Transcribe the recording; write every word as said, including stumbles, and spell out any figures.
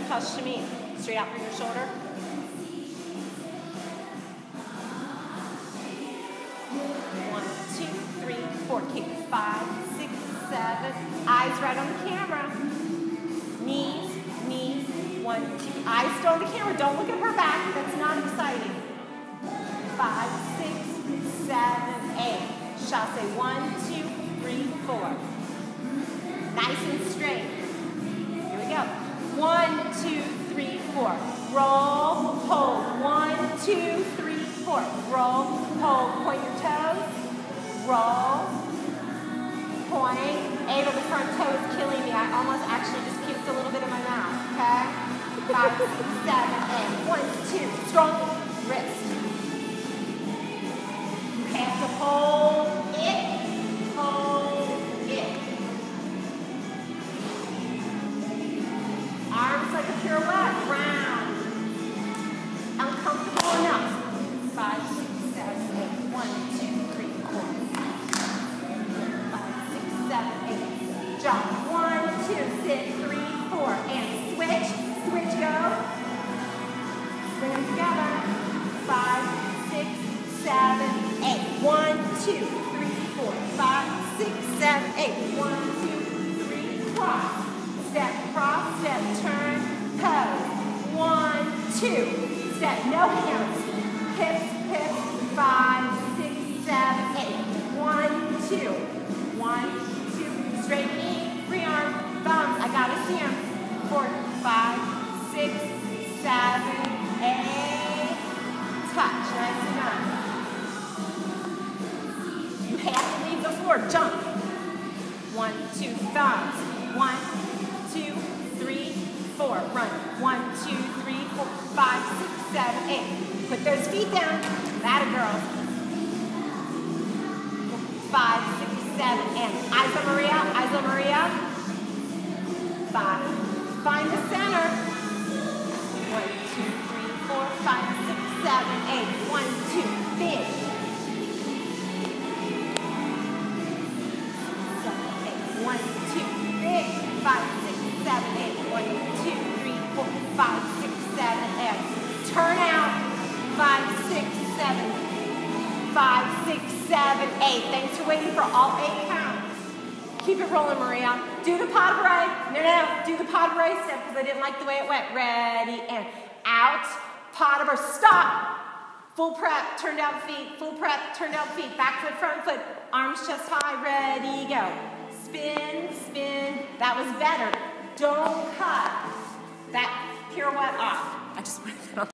hush to me. Straight out from your shoulder. One, two, three, four. Keep it. Five, six, seven. Eyes right on the camera. Knees, knees. One, two. Eyes still on the camera. Don't look at her back. That's not exciting. Five, six, seven, eight. Chasse. One, two, three, four. Nice and straight. Here we go. One, two, three, four. Roll, hold. One, two, three, four. Roll, hold. Point your toes. Roll. Point. Eight on the front toe is killing me. I almost actually just puked a little bit in my mouth. Okay? Five, six, seven, eight. One, two. Strong wrist. You have to hold it. Hold it. Arms like a pirouette. Round. Uncomfortable enough. Five, six, seven, eight. One, two, three, four. Five, six, seven, eight. Jump. One, two, sit, three, four. And switch. Switch, go. Bring them together. Five, six, seven, eight. One, two, three, four. Five, six, seven, eight. One, two, three, cross. Step, cross, step, turn, pose. One, two. Step, no hands. Hips, hips. Five, six, seven, eight. One, two. One, two. Straight knee, free arm, thumbs. I gotta see them. Four, five, six, seven, eight. Touch. Nice and done. You have to leave the floor. Jump. One, two, thumbs. One, two, three, four. Run. One, two, three, four, five, six, seven, eight. Put those feet down. That a girl. Five, six, seven, and eyes on Maria. Eyes on Maria. Five. Find the center. One, two, three, four, five, six, seven, eight. One, two. Big. Seven, eight. One, two. Big. Five, six, seven, eight. One, two, three, four, five, six, seven, eight. Turn out. Five, six, seven. Five, six, seven, eight. Thanks for waiting for all eight counts. Keep it rolling, Maria. Do the pas de bourrée. No, no, no. Do the pas de bourrée step because I didn't like the way it went. Ready, and out. Pas de bourrée. Stop. Full prep. Turn down feet. Full prep. Turn down feet. Back foot, front foot. Arms chest high. Ready, go. Spin, spin. That was better. Don't cut that pirouette off. I just wanted that on.